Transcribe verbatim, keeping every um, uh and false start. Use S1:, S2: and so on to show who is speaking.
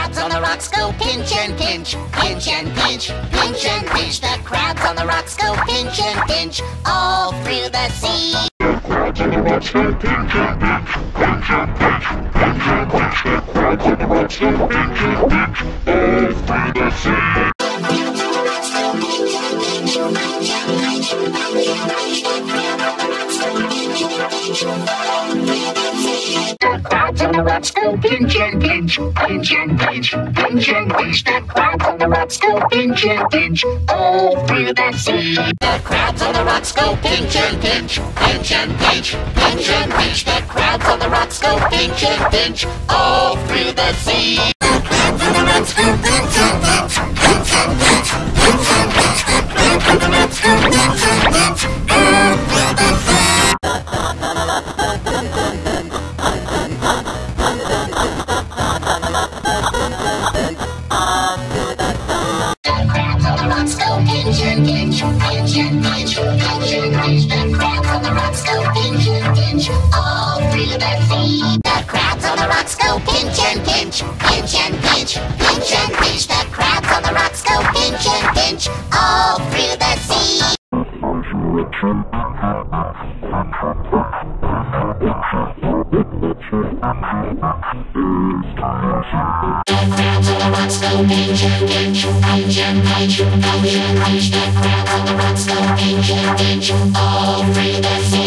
S1: crowds on the rocks go pinch and pinch, pinch and pinch, pinch and pinch. The crowds on the rocks go pinch and pinch all through the sea.
S2: The crowds on the rocks go pinch and pinch, pinch and pinch, pinch and pinch. The crowds on the rocks go pinch and pinch all through the sea. The crowds on the rocks go pinch and pinch, pinch and pinch, pinch and pinch. The crowds on the rocks go pinch and pinch all through the sea.
S1: The crowds on the rocks go pinch and pinch, pinch and pinch, pinch and pinch. The crowds on the rocks go pinch and pinch all through the sea. The crowds on the rocks go pinch and pinch, pinch and pinch, pinch and pinch. The crowds on the rocks go pinch and pinch all through the sea. Rocks go pinch and pinch, pinch and pinch, pinch and pinch. The crowds on the rocks go pinch and pinch all through the sea. The crowds on the rocks go pinch and pinch, pinch and pinch, pinch and pinch. The crowds on the rocks go pinch and pinch all through the sea. The crowds on the rocks go pinch and pinch, pinch and pinch, pinch and pinch. The crowds on the rocks go pinch and pinch all through the sea.